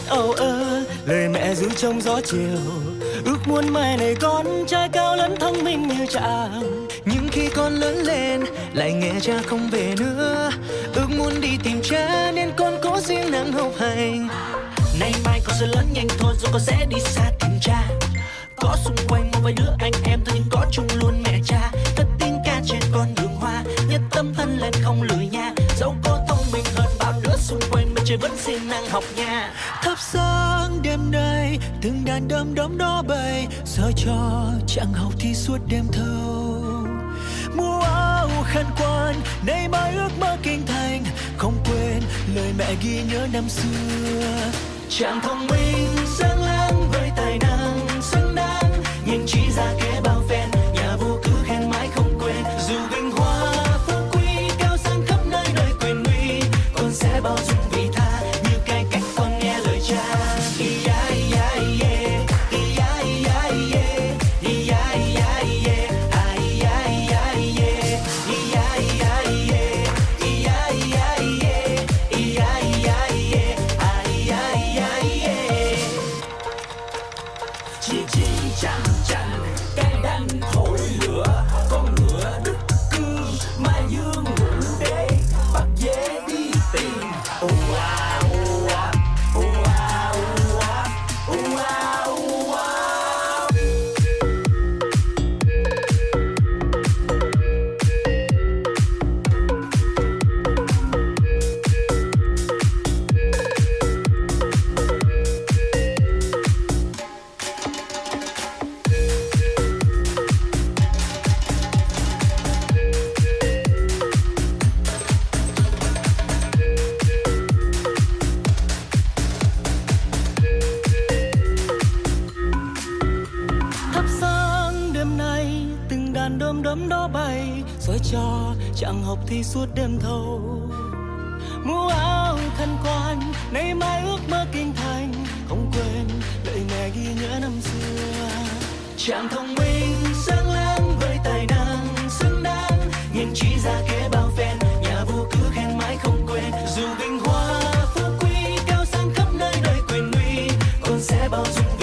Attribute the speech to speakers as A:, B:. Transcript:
A: âu ơ, lời mẹ ru trong gió chiều. Ước muốn mai này con trai cao lớn thông minh như chàng.
B: Nhưng khi con lớn lên lại nghe cha không về nữa. Ước muốn đi tìm cha nên con cố siêng năng học hành.
C: Nay mai con sẽ lớn nhanh thôi rồi con sẽ đi xa tìm cha. Có xung quanh một vài đứa anh em thôi nhưng có chung luôn mẹ cha. Cất tiếng ca trên con đường hoa, nhất tâm thân lên không lười nha. Dẫu có thông minh hơn bao đứa xung quanh mà trời vẫn siêng năng học nha.
B: Thắp sáng đêm nay từng đàn đom đóm đó bay, soi cho chặng học thi suốt đêm thâu. Mua áo khăn quan nay mai ước mơ kinh thành, không quên lời mẹ ghi nhớ năm xưa.
C: Chàng thông minh sáng láng với tài năng xứng đáng, nhìn trí ra kế bao phen, nhà vua cứ khen mãi không quên. Dù vinh hoa phú quý cao sang khắp nơi đời quyền uy, con sẽ bao dung vị tha như cái cách con nghe lời cha.
A: Đom đóm đó bay soi cho chặng học thi suốt đêm thâu. Mua áo khăn quan nay mai ước mơ kinh thành, không quên lời mẹ ghi nhớ năm xưa.
C: Chàng thông minh sáng láng với tài năng xứng đáng, nhìn trí ra kế bao phen, nhà vua cứ khen mãi không quên. Dù vinh hoa phú quý cao sang khắp nơi đời quyền uy, con sẽ bao dung